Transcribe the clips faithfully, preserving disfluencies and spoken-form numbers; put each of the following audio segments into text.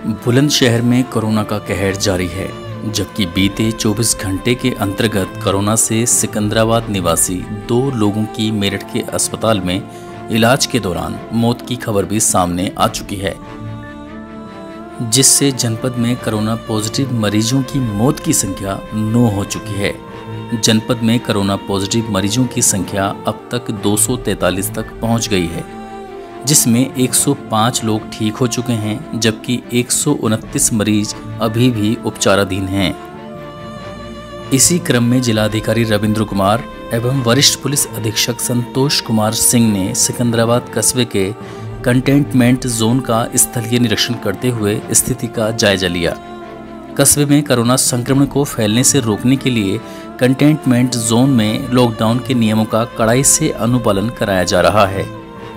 बुलंदशहर में कोरोना का कहर जारी है, जबकि बीते चौबीस घंटे के अंतर्गत कोरोना से सिकंदराबाद निवासी दो लोगों की मेरठ के अस्पताल में इलाज के दौरान मौत की खबर भी सामने आ चुकी है, जिससे जनपद में कोरोना पॉजिटिव मरीजों की मौत की संख्या नौ हो चुकी है। जनपद में कोरोना पॉजिटिव मरीजों की संख्या अब तक दो सौ तैंतालीस तक पहुंच गई है, जिसमें एक सौ पाँच लोग ठीक हो चुके हैं, जबकि एक सौ उनतीस मरीज अभी भी उपचाराधीन हैं। इसी क्रम में जिलाधिकारी रविंद्र कुमार एवं वरिष्ठ पुलिस अधीक्षक संतोष कुमार सिंह ने सिकंदराबाद कस्बे के कंटेनमेंट जोन का स्थलीय निरीक्षण करते हुए स्थिति का जायजा लिया। कस्बे में कोरोना संक्रमण को फैलने से रोकने के लिए कंटेनमेंट जोन में लॉकडाउन के नियमों का कड़ाई से अनुपालन कराया जा रहा है।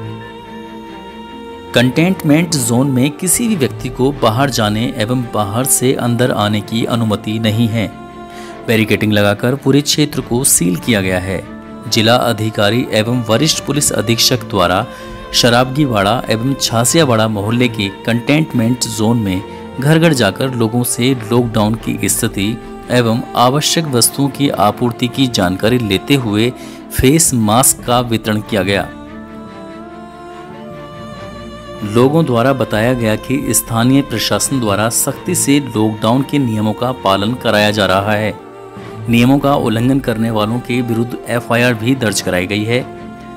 कंटेनमेंट जोन में किसी भी व्यक्ति को बाहर जाने एवं बाहर से अंदर आने की अनुमति नहीं है। बैरिकेडिंग लगाकर पूरे क्षेत्र को सील किया गया है। जिला अधिकारी एवं वरिष्ठ पुलिस अधीक्षक द्वारा शराबगीवाड़ा एवं छासियावाड़ा मोहल्ले के कंटेनमेंट जोन में घर घर जाकर लोगों से लॉकडाउन की स्थिति एवं आवश्यक वस्तुओं की आपूर्ति की जानकारी लेते हुए फेस मास्क का वितरण किया गया। लोगों द्वारा बताया गया कि स्थानीय प्रशासन द्वारा सख्ती से लॉकडाउन के नियमों का पालन कराया जा रहा है। नियमों का उल्लंघन करने वालों के विरुद्ध एफ आई आर भी दर्ज कराई गई है,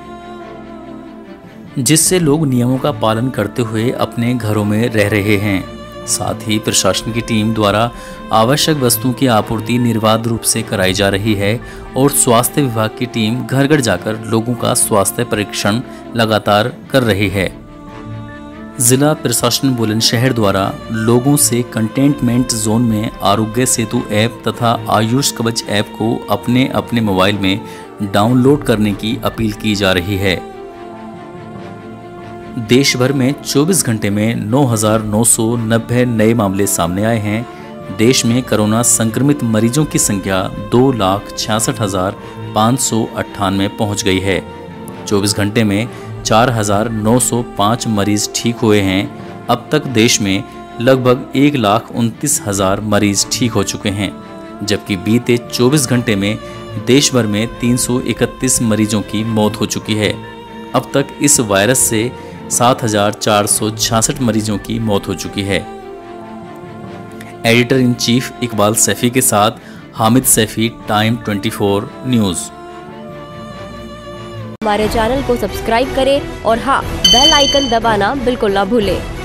जिससे लोग नियमों का पालन करते हुए अपने घरों में रह रहे हैं। साथ ही प्रशासन की टीम द्वारा आवश्यक वस्तुओं की आपूर्ति निर्बाध रूप से कराई जा रही है और स्वास्थ्य विभाग की टीम घर घर जाकर लोगों का स्वास्थ्य परीक्षण लगातार कर रही है। जिला प्रशासन बुलंदशहर द्वारा लोगों से कंटेनमेंट जोन में आरोग्य सेतु ऐप तथा आयुष कवच ऐप को अपने अपने मोबाइल में डाउनलोड करने की अपील की जा रही है। देश भर में चौबीस घंटे में नौ हज़ार नौ सौ नब्बे नए मामले सामने आए हैं। देश में कोरोना संक्रमित मरीजों की संख्या दो लाख छियासठ हजार पाँच सौ अट्ठानवे पहुँच गई है। चौबीस घंटे में चार हजार नौ सौ पाँच मरीज ठीक हुए हैं। अब तक देश में लगभग एक लाख उनतीस हजार मरीज ठीक हो चुके हैं, जबकि बीते चौबीस घंटे में देश भर में तीन सौ इकतीस मरीजों की मौत हो चुकी है। अब तक इस वायरस से सात हजार चार सौ छियासठ मरीजों की मौत हो चुकी है। Editor in chief Iqbal Saifi के साथ हामिद सैफी, टाइम चौबीस न्यूज़। हमारे चैनल को सब्सक्राइब करें और हाँ, बेल आइकन दबाना बिल्कुल ना भूलें।